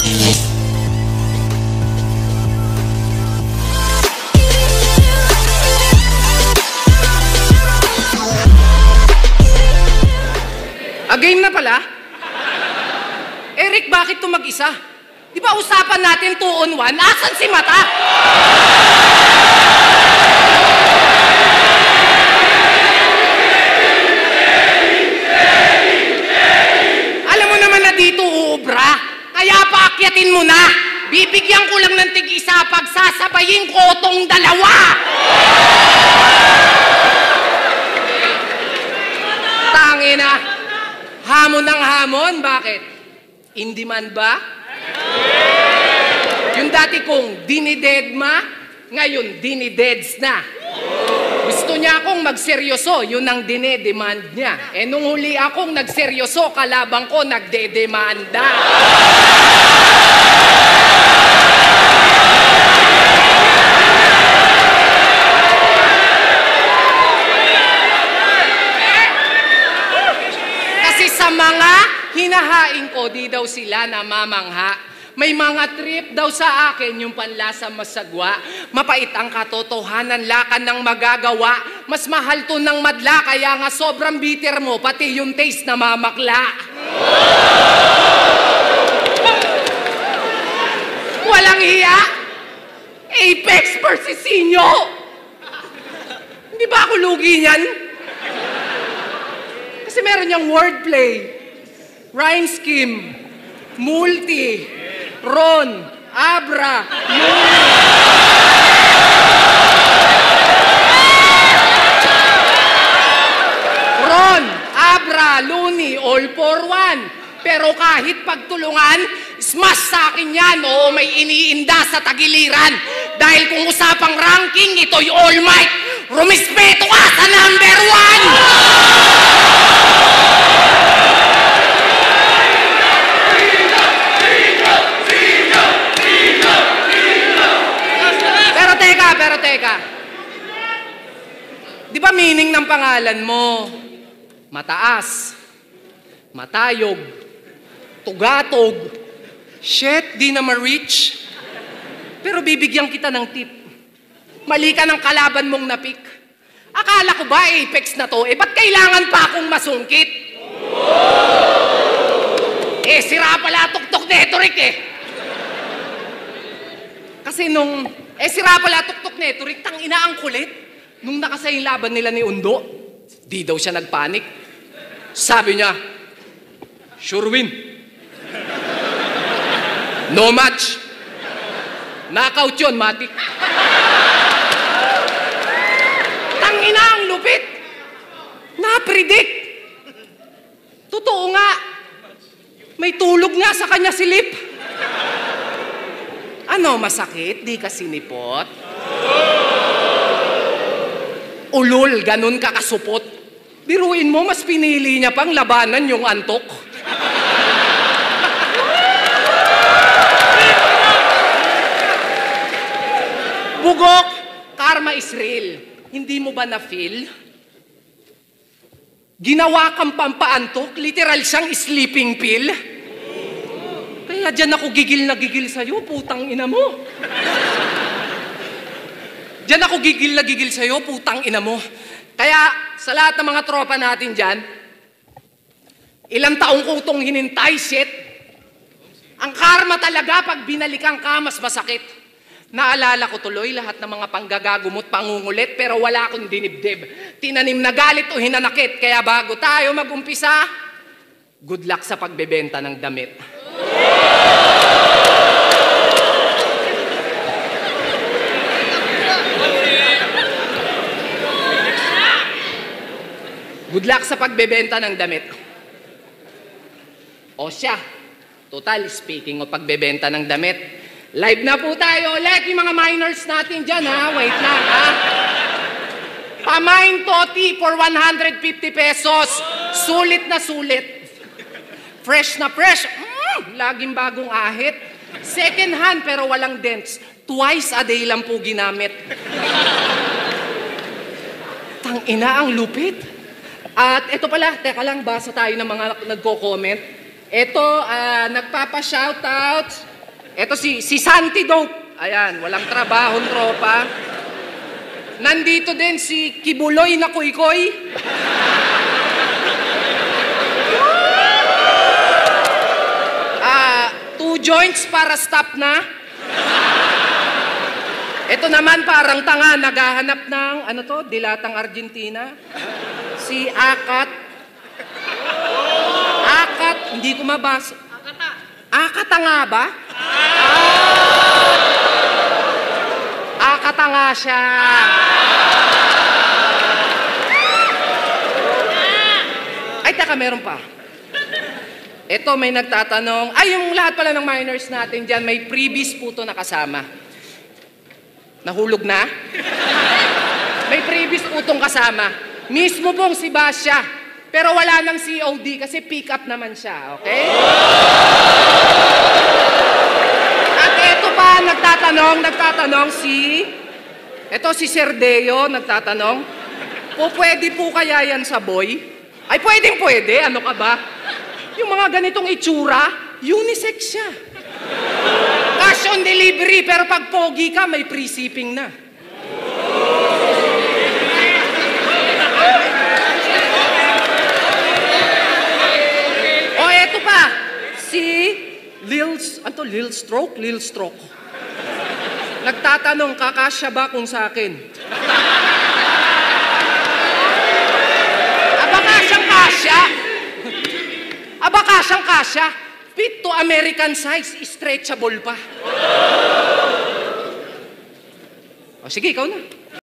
Game na pala? Eric, bakit ito mag-isa? Di ba usapan natin 2-on-1? Asan si Mata? Alam mo naman na dito uubra. Kaya paakyatin mo na. Bibigyan ko lang ng tig-isa pag sasabayin ko tong dalawa. Tangina. Hamon ng hamon, bakit? In demand ba? Yung dati kong dinidedma, ngayon dinideds na. Gusto niya akong magseryoso, yun ang dinedemand niya. Eh nung huli akong nagseryoso, kalabang ko nagdedemanda. Sa mga hinahain ko, di daw sila namamangha. May mga trip daw sa akin yung panlasa masagwa. Mapait ang katotohanan, lakan ng magagawa. Mas mahal to ng madla, kaya nga sobrang bitter mo, pati yung taste na mamakla. Walang hiya? Apex versus Sinyo! Hindi ba ako lugi niyan? Kasi meron niyang wordplay, rhyme scheme, multi, ron, abra, luni. Ron, abra, luni, all for one. Pero kahit pagtulungan, smash sa akin yan. Oo, may iniinda sa tagiliran. Dahil kung usapang ranking, ito'y all might. Rumispeto ka sa number 1! Pero teka, di ba meaning ng pangalan mo? Mataas, matayog, tugatog, shit, di na ma-reach. Pero bibigyan kita ng tip. Mali ka ng kalaban mong napik. Akala ko ba Apex na to? Eh, ba't kailangan pa akong masungkit? Eh, sira pala tuktok neto, Rick eh. Kasi sira pala tuktok neto, Rick, tangina ang kulit. Nung nakasayang laban nila ni Undo, di daw siya nagpanik. Sabi niya, sure win. No match. Knockout yun, matik. Tangina ang lupit. Na-predict. Totoo nga. May tulog nga sa kanya silip. Ano, masakit? Di ka sinipot? Ulol, ganun ka kasupot. Biruin mo, mas pinili niya pang labanan yung antok. Bugok, karma is real. Hindi mo ba na-feel? Ginawa kang pampaantok, literal siyang sleeping pill. Kaya dyan ako gigil na gigil sa'yo, putang ina mo. Dyan ako gigil na gigil sa'yo, putang ina mo. Kaya sa lahat ng mga tropa natin dyan, ilang taong ko itong hinintay, shit. Ang karma talaga pag binalikan ka, mas masakit. Naalala ko tuloy lahat ng mga panggagagumot, pangungulit, pero wala akong dinibdib. Tinanim na galit o hinanakit, kaya bago tayo mag-umpisa, good luck sa pagbebenta ng damit. Good luck sa pagbebenta ng damit. O siya, total, speaking of pagbebenta ng damit, live na po tayo ulit yung mga minors natin dyan, ha? Wait lang, ha? Pamain toti for 150 pesos. Sulit na sulit. Fresh na fresh. Laging bagong ahit. Second hand pero walang dents. Twice a day lang po ginamit. Tangina ang lupit. At ito pala, teka lang, basa tayo ng mga nagko-comment. Ito, nagpapa-shoutout. Eto si Santi Dope. Ayan, walang trabahong tropa. Nandito din si Kibuloy na Kuy-Koy. Two joints para stop na. Ito naman parang tanga, naghahanap ng, dilatang Argentina. Si Akat. Akat, hindi ko mabasa. Akata nga ba? Akata nga siya. Ay, teka, meron pa. Ito, may nagtatanong. Ay, yung lahat pala ng minors natin dyan, may freebies po ito nakasama. Nahulog na? May freebies po itong kasama. Mismo pong si Basya. Pero wala ng COD kasi pick up naman siya, okay? At ito pa, nagtatanong si... Ito si Serdeo, nagtatanong. Pwede po kaya yan sa boy? Ay, pwede. Ano ka ba? Yung mga ganitong itsura, unisex siya. Cash on delivery, pero pag pogi ka, may free shipping na. O, eto pa. Si Lil Stroke. Nagtatanong, kakasya ba kung sa akin? Aba kasyang kasya. Fit to American size, stretchable pa. O sige, ikaw na.